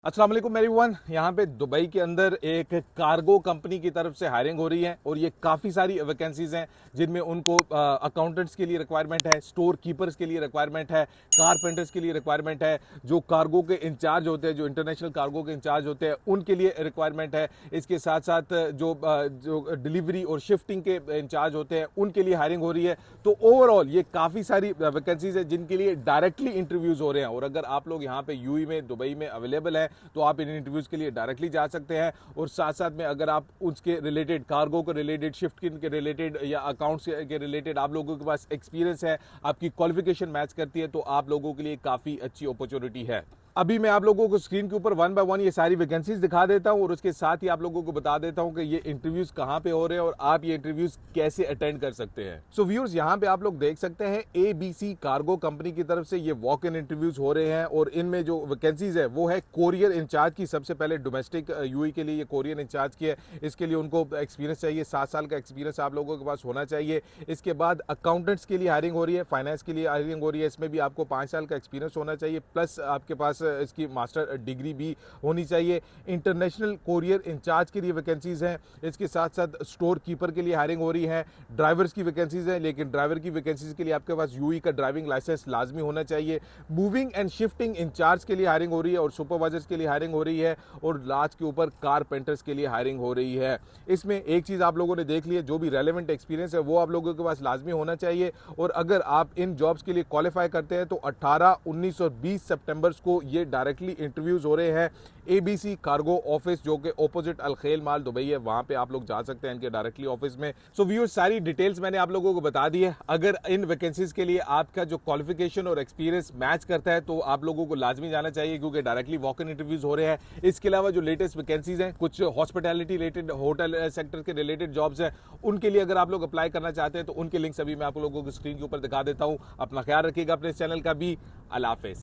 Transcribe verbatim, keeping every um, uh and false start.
अस्सलाम वालेकुम एवरीवन। यहाँ पे दुबई के अंदर एक कार्गो कंपनी की तरफ से हायरिंग हो रही है और ये काफ़ी सारी वैकेंसीज हैं जिनमें उनको अकाउंटेंट्स के लिए रिक्वायरमेंट है, स्टोर कीपर्स के लिए रिक्वायरमेंट है, कारपेंटर्स के लिए रिक्वायरमेंट है, जो कार्गो के इंचार्ज होते हैं, जो इंटरनेशनल कार्गो के इंचार्ज होते हैं उनके लिए रिक्वायरमेंट है। इसके साथ साथ जो जो डिलीवरी और शिफ्टिंग के इंचार्ज होते हैं उनके लिए हायरिंग हो रही है। तो ओवरऑल ये काफ़ी सारी वैकेंसीज है जिनके लिए डायरेक्टली इंटरव्यूज हो रहे हैं। और अगर आप लोग यहाँ पे यूएई में, दुबई में अवेलेबल है तो आप इन इंटरव्यूज के लिए डायरेक्टली जा सकते हैं। और साथ साथ में अगर आप उसके रिलेटेड, कार्गो के रिलेटेड, शिफ्ट के रिलेटेड या अकाउंट्स के रिलेटेड आप लोगों के पास एक्सपीरियंस है, आपकी क्वालिफिकेशन मैच करती है, तो आप लोगों के लिए काफ़ी अच्छी अपॉर्चुनिटी है। अभी मैं आप लोगों को स्क्रीन के ऊपर वन बाय वन ये सारी वैकेंसीज दिखा देता हूं और उसके साथ ही आप लोगों को बता देता हूं कि ये इंटरव्यूज कहां पे हो रहे हैं और आप ये इंटरव्यूज कैसे अटेंड कर सकते हैं। सो व्यूअर्स, यहां पे आप लोग देख सकते हैं एबीसी कार्गो कंपनी की तरफ से ये वॉक इन इंटरव्यूज हो रहे हैं और इनमें जो वैकेंसीज है वो है कोरियर इंचार्ज की। सबसे पहले डोमेस्टिक यूएई के लिए ये कोरियर इंचार्ज की है। इसके लिए उनको एक्सपीरियंस चाहिए, सात साल का एक्सपीरियंस आप लोगों के पास होना चाहिए। इसके बाद अकाउंटेंट्स के लिए हायरिंग हो रही है, फाइनेंस के लिए हायरिंग हो रही है। इसमें भी आपको पाँच साल का एक्सपीरियंस होना चाहिए, प्लस आपके पास इसकी मास्टर डिग्री भी होनी चाहिए। इंटरनेशनल कोरियर इंचार्ज के लिए वैकेंसीज हैं। इसके साथ साथ स्टोर कीपर के लिए हायरिंग हो रही है। ड्राइवर्स की वैकेंसीज हैं, लेकिन ड्राइवर की वैकेंसीज के लिए आपके पास यूएई का ड्राइविंग लाइसेंस लाजमी होना चाहिए। मूविंग एंड शिफ्टिंग इंचार्ज के लिए हायरिंग हो रही है और सुपरवाइजर्स के लिए हायरिंग हो रही है। और लास्ट के ऊपर कारपेंटर्स के लिए हायरिंग हो रही है। इसमें एक चीज आप लोगों ने देख ली है, जो भी रेलेवेंट एक्सपीरियंस है वो आप लोगों के पास लाजमी होना चाहिए। और अगर आप इन जॉब्स के लिए क्वालिफाई करते हैं तो अठारह, उन्नीस और बीस सितंबर को ये डायरेक्टली इंटरव्यूज हो रहे हैं। एबीसी कार्गो ऑफिस जो कि ऑपोजिट अलखेल माल दुबई है, वहां पे आप लोग जा सकते हैं इनके डायरेक्टली ऑफिस में। सो व्यूअर्स, सारी डिटेल्स मैंने आप लोगों को बता दी है। अगर इन वैकेंसीज के लिए आपका जो क्वालिफिकेशन और एक्सपीरियंस मैच करता है तो आप लोगों को लाजमी जाना चाहिए, क्योंकि डायरेक्टली वॉक इन इंटरव्यूज हो रहे हैं। इसके अलावा जो लेटेस्ट वैकेंसीज हैं, कुछ हॉस्पिटैलिटी रिलेटेड, होटल सेक्टर के रिलेटेड जॉब्स हैं, उनके लिए अगर आप लोग अप्लाई करना चाहते हैं तो उनके लिंक्स अभी मैं आप लोगों को स्क्रीन के ऊपर दिखा देता हूं। अपना ख्याल रखिएगा अपने चैनल का भी। अल्लाह हाफिज।